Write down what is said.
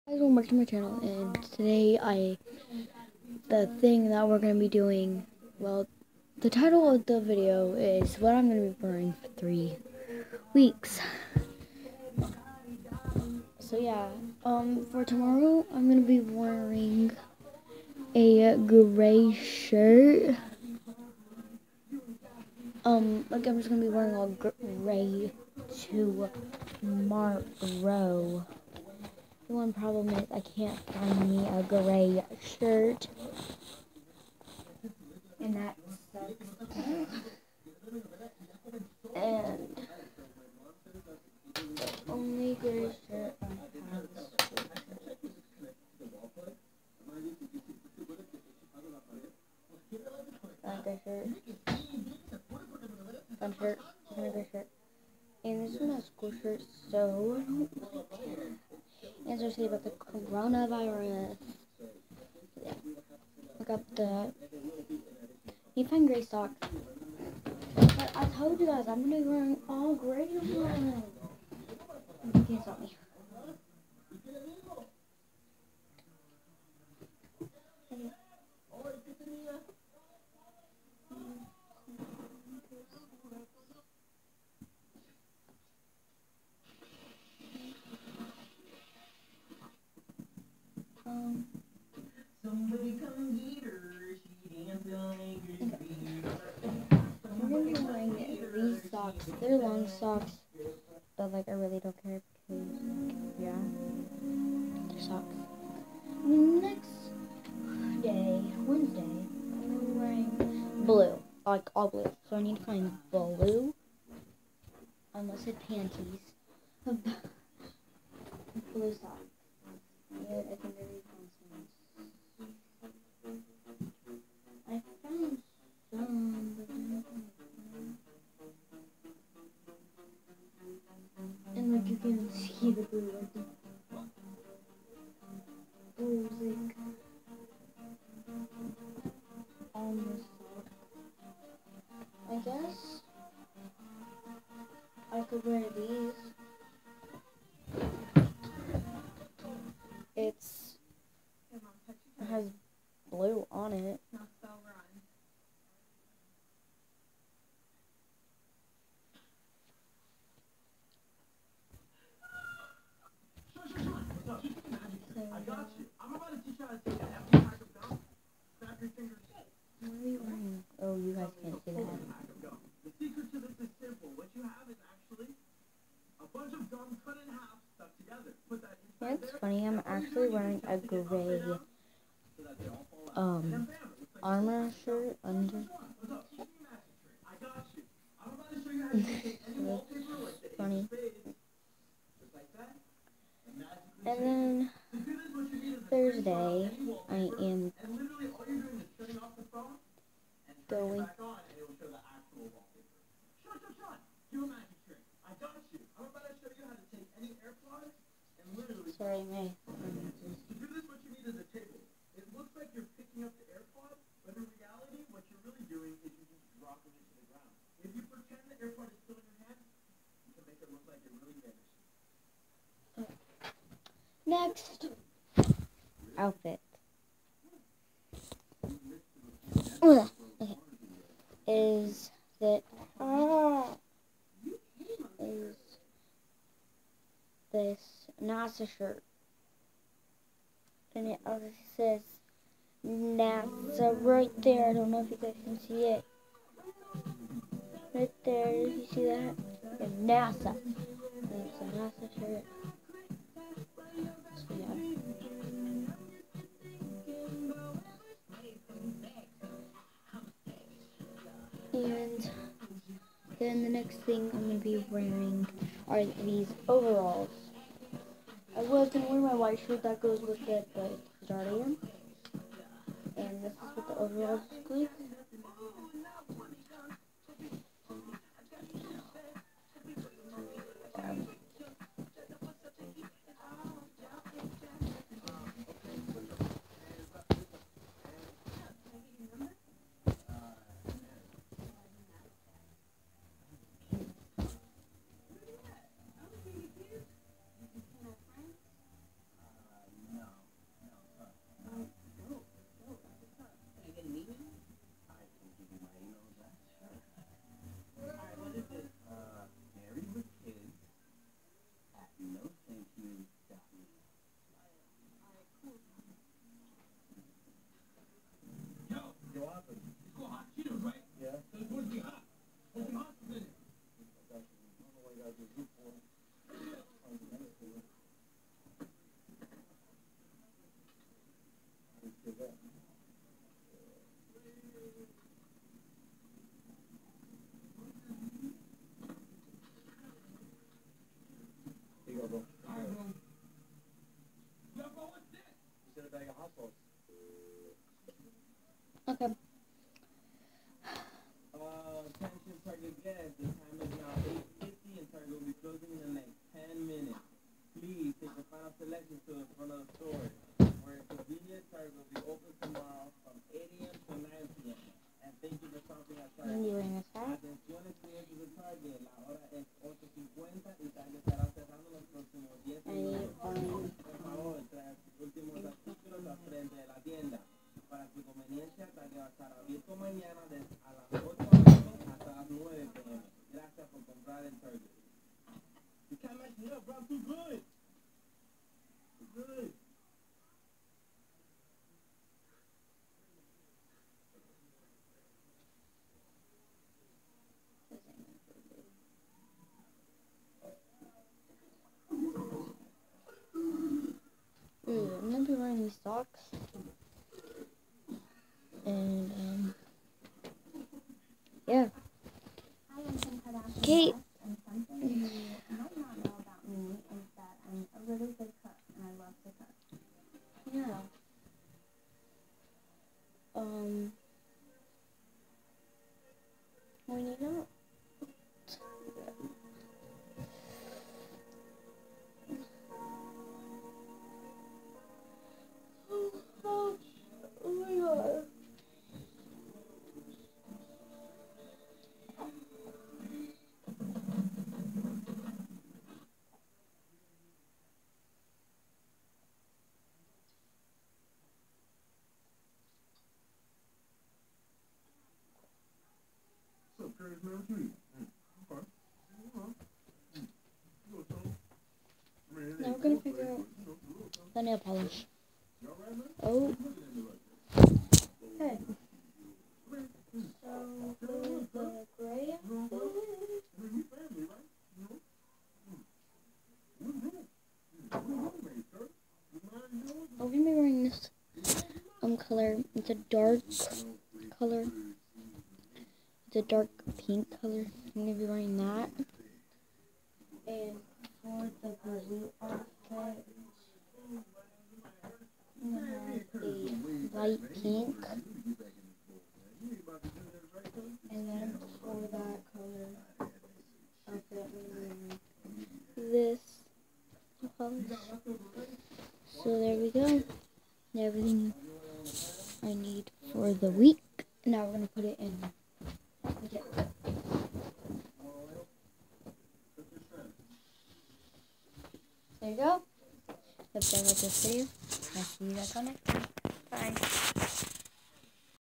Guys, welcome back to my channel, and today the thing that we're going to be doing, well, the title of the video is what I'm going to be wearing for 3 weeks. So yeah, for tomorrow, I'm going to be wearing a gray shirt. Like I'm just going to be wearing all gray tomorrow. The one problem is I can't find me a gray shirt. And that sucks. And the only gray shirt I have is gray shirt. Fun shirt. And a gray shirt. And this is my school shirt, so I don't really care. And so say about the coronavirus. Yeah. Look up the. You find gray socks. But I told you guys I'm gonna be wearing all gray tomorrow. You can't stop me. Somebody come get her. She dancing like I'm gonna be wearing these socks. They're long socks, but like I really don't care because yeah, they're socks. Next day, Wednesday, I'm gonna be wearing blue, like all blue. So I need to find blue, unless it's panties, blue socks. Yeah, I think I found some. I found some, but and like you can see the blue, like the blue is like on the sock. I guess I could wear these. It has blue on it. I got you. I'm about to teach you how to take an empty pack of gum, snap your fingers. What are you wearing? Oh, you guys can't see that. The secret to this is simple. What you have is actually a bunch of gum cut in half, stuck together. Put that inside It's funny, I'm actually wearing a gray armor shirt under. I got you. I'm about to show you how to take any wallpaper like the Funny. just like that. And then Thursday, I am And literally all you're doing is turning off the phone and turning it going. back on, and it will show the actual wallpaper. Sean, do a magic trick. I got you. I'm about to show you how to take any AirPods and literally. Sorry, May. To do this, what you need is a table. It looks like you're picking up the AirPod, but in reality, what you're really doing is you're just dropping it to the ground. If you pretend the AirPod is still in your hand, you can make it look like it really vanished. Next outfit. Okay. Is that is this NASA shirt, and it obviously says NASA right there. I don't know if you guys can see it. Right there, you see that? It's NASA. And it's a NASA shirt. So yeah. And then the next thing I'm going to be wearing are these overalls. I was going to wear my white shirt that goes with it, but it's already in. And this is what the overalls look like. traiga hot sauce. Okay. Attention Target guests, the time is now 8:50 and Target will be closing in the next 10 minutes. Please take the final selection to the front of the store. Where it's convenient, Target will be open tomorrow from 8 a.m. to 9 p.m. And thank you for shopping at I'm Target. doing this hat. Atención estudiantes de Target, la hora es 8:50 y Target estará cerrando los próximos 10 I need minutos. one. Por favor, trae sus últimos artículos al frente de la tienda. Para su conveniencia, Target va a estar abierto mañana a las 8 a.m. hasta las 9 p.m. Gracias por comprar en Target. You can't mess me up, bro. I'm too good. Too good. Ooh, I'm gonna be wearing these socks. And yeah. Hi, I'm Kim Kardashian. Kate. And something you might not know about me is that I'm a really good cook and I love to cook. Yeah. When you don't. Oh my god. So, curious man, what you eat? Okay. Now we're gonna figure out the nail polish. Oh. Okay. So with the gray I'm gonna be wearing this color. It's a dark color. It's a dark pink color. I'm gonna be wearing that. And for the blue outfit, I'm gonna have a light pink. And then for that color outfit, I'm gonna be wearing this polish. So there we go. Everything I need for the week. Now we're gonna put it in. Okay. There you go. Hope you like this video. I'll see you guys on next time. Bye.